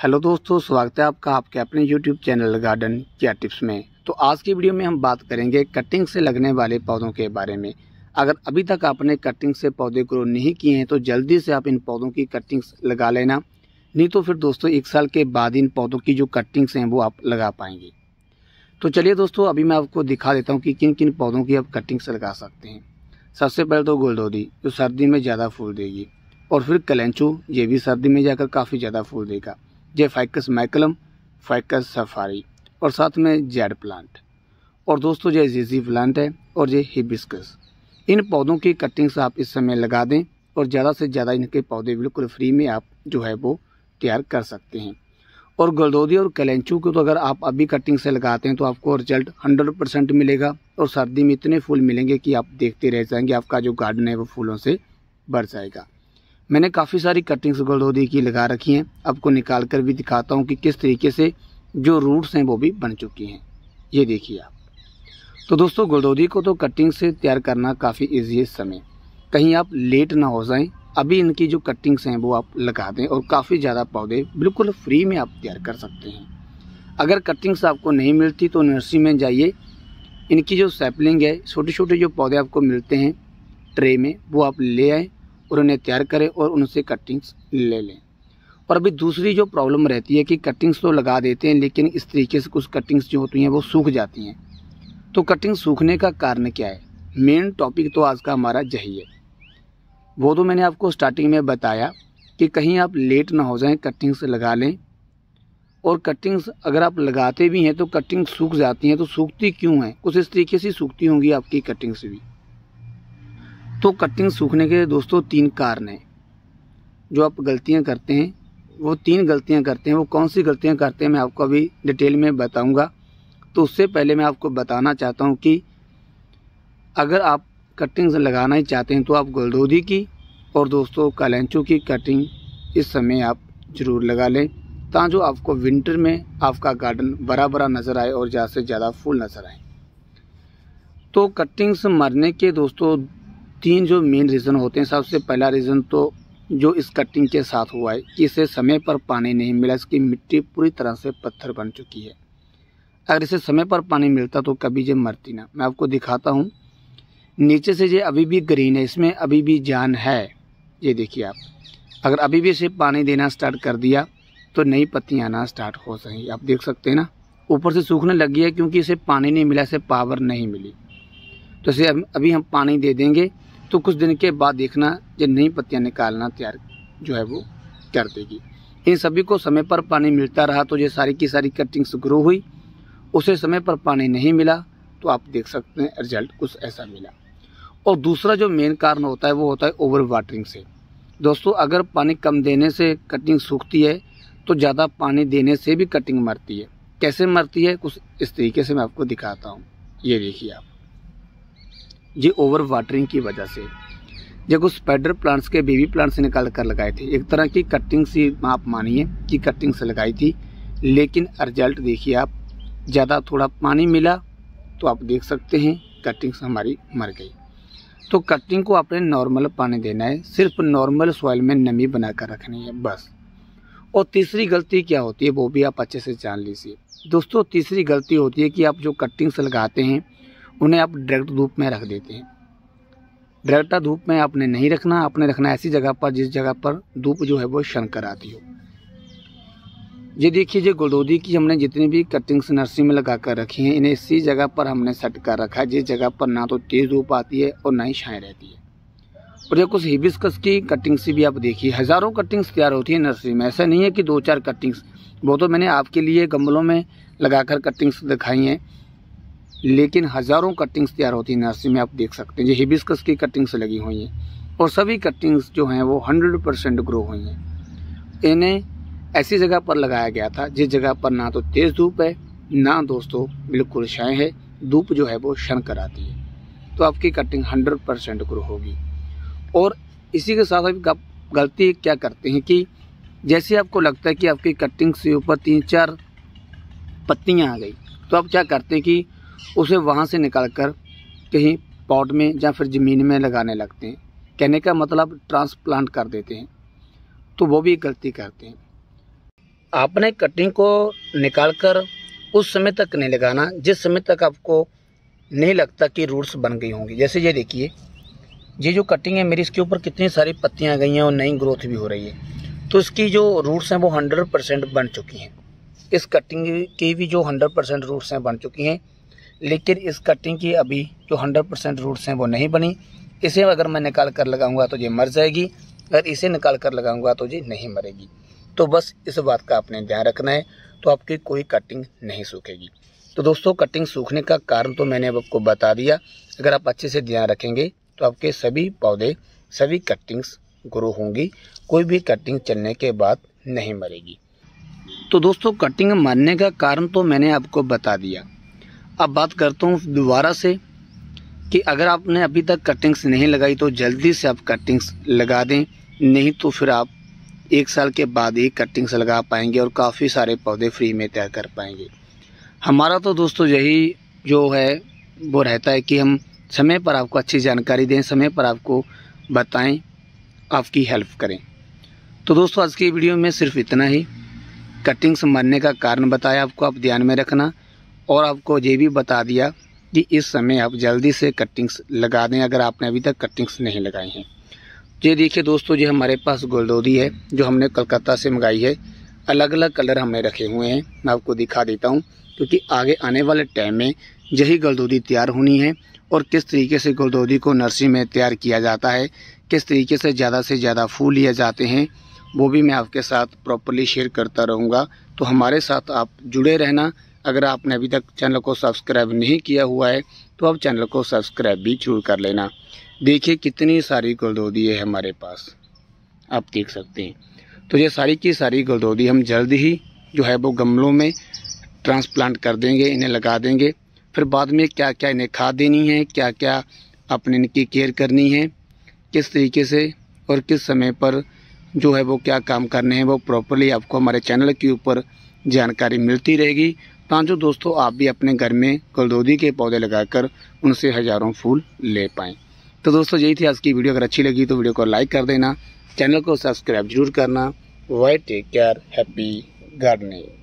Hello दोस्तों, स्वागत है आपका आपके अपने YouTube channel garden care tips में। तो आज की वीडियो में हम बात करेंगे कटिंग से लगने वाले पौधों के बारे में। अगर अभी तक आपने कटिंग से पौधे ग्रो नहीं किए हैं तो जल्दी से आप इन पौधों की कटिंग्स लगा लेना, नहीं तो फिर दोस्तों 1 साल के बाद इन पौधों की जो कटिंग्स हैं वो आप लगा पाएंगे। तो चलिए दोस्तों, अभी मैं आपको दिखा देता हूँ कि किन किन पौधों की आप कटिंग्स लगा सकते हैं। सबसे पहले तो गुलदाउदी, जो सर्दी में ज़्यादा फूल देगी, और फिर कलेंचू, ये भी सर्दी में जाकर काफ़ी ज़्यादा फूल देगा। ये फाइकस मैकुलम, फाइकस सफारी, और साथ में जेड प्लांट, और दोस्तों ये जीजी प्लांट है, और ये हिबिस्कस। इन पौधों की कटिंग्स आप इस समय लगा दें और ज़्यादा से ज़्यादा इनके पौधे बिल्कुल फ्री में आप जो है वो तैयार कर सकते हैं। और गुलदाउदी और कलेंचू को तो अगर आप अभी कटिंग से लगाते हैं तो आपको रिजल्ट 100% मिलेगा, और सर्दी में इतने फूल मिलेंगे कि आप देखते रह जाएंगे, आपका जो गार्डन है वो फूलों से भर जाएगा। मैंने काफ़ी सारी कटिंग्स गुलदाउदी की लगा रखी हैं, आपको निकाल कर भी दिखाता हूँ कि किस तरीके से जो रूट्स हैं वो भी बन चुकी हैं। ये देखिए आप। तो दोस्तों गुलदाउदी को तो कटिंग से तैयार करना काफ़ी ईजी है इस समय, कहीं आप लेट ना हो जाएं। अभी इनकी जो कटिंग्स हैं वो आप लगा दें और काफ़ी ज़्यादा पौधे बिल्कुल फ्री में आप तैयार कर सकते हैं। अगर कटिंग्स आपको नहीं मिलती तो नर्सरी में जाइए, इनकी जो सैपलिंग है, छोटे छोटे जो पौधे आपको मिलते हैं ट्रे में, वो आप ले आएँ और उन्हें तैयार करें और उनसे कटिंग्स ले लें। और अभी दूसरी जो प्रॉब्लम रहती है कि कटिंग्स तो लगा देते हैं लेकिन इस तरीके से कुछ कटिंग्स जो होती हैं वो सूख जाती हैं। तो कटिंग सूखने का कारण क्या है? मेन टॉपिक तो आज का हमारा यही है। वो तो मैंने आपको स्टार्टिंग में बताया कि कहीं आप लेट ना हो जाएं, कटिंग्स लगा लें। और कटिंग्स अगर आप लगाते भी हैं तो कटिंग सूख जाती हैं। तो सूखती क्यों हैं? कुछ इस तरीके से सूखती होंगी आपकी कटिंग्स भी। तो कटिंग सूखने के दोस्तों 3 कारण हैं जो आप गलतियां करते हैं। वो 3 गलतियां करते हैं। वो कौन सी गलतियां करते हैं मैं आपको अभी डिटेल में बताऊंगा। तो उससे पहले मैं आपको बताना चाहता हूं कि अगर आप कटिंग्स लगाना ही चाहते हैं तो आप गुलदाउदी की और दोस्तों कलेंचू की कटिंग इस समय आप ज़रूर लगा लें, ताकि जो आपको विंटर में आपका गार्डन बड़ा बड़ा नज़र आए और ज़्यादा से ज़्यादा फूल नज़र आए। तो कटिंग्स मरने के दोस्तों 3 जो मेन रीज़न होते हैं। सबसे पहला रीज़न तो जो इस कटिंग के साथ हुआ है कि इसे समय पर पानी नहीं मिला, इसकी मिट्टी पूरी तरह से पत्थर बन चुकी है। अगर इसे समय पर पानी मिलता तो कभी ये मरती ना। मैं आपको दिखाता हूँ, नीचे से ये अभी भी ग्रीन है, इसमें अभी भी जान है। ये देखिए आप, अगर अभी भी इसे पानी देना स्टार्ट कर दिया तो नई पत्तियाँ आना स्टार्ट हो जाएंगी। आप देख सकते हैं ना, ऊपर से सूखने लगी है क्योंकि इसे पानी नहीं मिला, इसे पावर नहीं मिली। तो इसे अभी हम पानी दे देंगे तो कुछ दिन के बाद देखना ये नई पत्तियां निकालना तैयार जो है वो कर देगी। इन सभी को समय पर पानी मिलता रहा तो ये सारी की सारी कटिंग्स ग्रो हुई। उसे समय पर पानी नहीं मिला तो आप देख सकते हैं रिजल्ट कुछ ऐसा मिला। और दूसरा जो मेन कारण होता है वो होता है ओवर वाटरिंग से। दोस्तों अगर पानी कम देने से कटिंग सूखती है तो ज़्यादा पानी देने से भी कटिंग मरती है। कैसे मरती है? कुछ इस तरीके से मैं आपको दिखाता हूँ। ये देखिए आप, ये ओवर वाटरिंग की वजह से जो कुछ स्पाइडर प्लांट्स के बेबी प्लांट्स निकाल कर लगाए थे, एक तरह की कटिंग सी आप मानिए कि कटिंग से लगाई थी, लेकिन रिजल्ट देखिए आप, ज़्यादा थोड़ा पानी मिला तो आप देख सकते हैं कटिंग्स हमारी मर गई। तो कटिंग को आपने नॉर्मल पानी देना है, सिर्फ नॉर्मल सॉइल में नमी बनाकर रखनी है बस। और तीसरी गलती क्या होती है वो भी आप अच्छे से जान लीजिए। दोस्तों तीसरी गलती होती है कि आप जो कटिंग्स लगाते हैं उन्हें आप डायरेक्ट धूप में रख देते हैं। डायरेक्ट धूप में आपने नहीं रखना, आपने रखना ऐसी जगह पर जिस जगह पर धूप जो है वो शन कराती हो। ये देखिए, ये गुलदाउदी की हमने जितनी भी कटिंग्स नर्सरी में लगा कर रखी हैं, इन्हें इसी जगह पर हमने सेट कर रखा है जिस जगह पर ना तो तेज़ धूप आती है और ना ही छाएं रहती है। और ये कुछ हिबिस्कस की कटिंग्स भी आप देखिए, हज़ारों कटिंग्स तैयार होती है नर्सरी में। ऐसा नहीं है कि 2-4 कटिंग्स, वो तो मैंने आपके लिए गमलों में लगाकर कटिंग्स दिखाई हैं, लेकिन हज़ारों कटिंग्स तैयार होती है नर्सरी में। आप देख सकते हैं ये हिबिस्कस की कटिंग्स लगी हुई हैं और सभी कटिंग्स जो हैं वो 100% ग्रो हुई हैं। इन्हें ऐसी जगह पर लगाया गया था जिस जगह पर ना तो तेज़ धूप है ना दोस्तों बिल्कुल छाएं है, धूप जो है वो शन कराती है। तो आपकी कटिंग 100% ग्रो होगी। और इसी के साथ आप गलती क्या करते हैं कि जैसे आपको लगता है कि आपकी कटिंग से ऊपर 3-4 पत्तियाँ आ गई तो आप क्या करते हैं कि उसे वहाँ से निकाल कर कहीं पॉट में या फिर ज़मीन में लगाने लगते हैं। कहने का मतलब ट्रांसप्लांट कर देते हैं। तो वो भी गलती करते हैं। आपने कटिंग को निकाल कर उस समय तक नहीं लगाना जिस समय तक आपको नहीं लगता कि रूट्स बन गई होंगी। जैसे ये देखिए, ये जो कटिंग है मेरी, इसके ऊपर कितनी सारी पत्तियां आ गई हैं और नई ग्रोथ भी हो रही है। तो इसकी जो रूट्स हैं वो 100% बन चुकी हैं। इस कटिंग की भी जो 100% रूट्स हैं बन चुकी हैं, लेकिन इस कटिंग की अभी जो 100% रूट्स हैं वो नहीं बनी। इसे अगर मैं निकाल कर लगाऊंगा तो ये मर जाएगी, अगर इसे निकाल कर लगाऊंगा तो ये नहीं मरेगी। तो बस इस बात का आपने ध्यान रखना है, तो आपकी कोई कटिंग नहीं सूखेगी। तो दोस्तों, कटिंग सूखने का कारण तो मैंने अब आपको बता दिया। अगर आप अच्छे से ध्यान रखेंगे तो आपके सभी पौधे, सभी कटिंग्स ग्रो होंगी, कोई भी कटिंग चलने के बाद नहीं मरेगी। तो दोस्तों, कटिंग मरने का कारण तो मैंने आपको बता दिया। अब बात करता हूँ दोबारा से कि अगर आपने अभी तक कटिंग्स नहीं लगाई तो जल्दी से आप कटिंग्स लगा दें, नहीं तो फिर आप 1 साल के बाद ही कटिंग्स लगा पाएंगे और काफ़ी सारे पौधे फ्री में तैयार कर पाएंगे। हमारा तो दोस्तों यही जो है वो रहता है कि हम समय पर आपको अच्छी जानकारी दें, समय पर आपको बताएं, आपकी हेल्प करें। तो दोस्तों, आज की वीडियो में सिर्फ इतना ही। कटिंग्स मरने का कारण बताया आपको, आप ध्यान में रखना, और आपको ये भी बता दिया कि इस समय आप जल्दी से कटिंग्स लगा दें अगर आपने अभी तक कटिंग्स नहीं लगाई हैं। ये देखिए दोस्तों, ये हमारे पास गुलदाउदी है जो हमने कलकत्ता से मंगाई है। अलग अलग कलर हमने रखे हुए हैं, मैं आपको दिखा देता हूँ, क्योंकि आगे आने वाले टाइम में यही गुलदाउदी तैयार होनी है। और किस तरीके से गुलदाउदी को नर्सरी में तैयार किया जाता है, किस तरीके से ज़्यादा फूल लिए जाते हैं, वो भी मैं आपके साथ प्रॉपर्ली शेयर करता रहूँगा। तो हमारे साथ आप जुड़े रहना। अगर आपने अभी तक चैनल को सब्सक्राइब नहीं किया हुआ है तो आप चैनल को सब्सक्राइब भी जरूर कर लेना। देखिए कितनी सारी गुलदाउदी है हमारे पास, आप देख सकते हैं। तो ये सारी की सारी गुलदाउदी हम जल्द ही जो है वो गमलों में ट्रांसप्लांट कर देंगे, इन्हें लगा देंगे। फिर बाद में क्या क्या इन्हें खाद देनी है, क्या क्या अपने इनकी केयर करनी है, किस तरीके से और किस समय पर जो है वो क्या काम करने हैं, वो प्रॉपर्ली आपको हमारे चैनल के ऊपर जानकारी मिलती रहेगी। ताकि दोस्तों आप भी अपने घर में गुलदाउदी के पौधे लगाकर उनसे हज़ारों फूल ले पाएँ। तो दोस्तों, यही थी आज की वीडियो। अगर अच्छी लगी तो वीडियो को लाइक कर देना, चैनल को सब्सक्राइब जरूर करना। Bye, take care, happy gardening.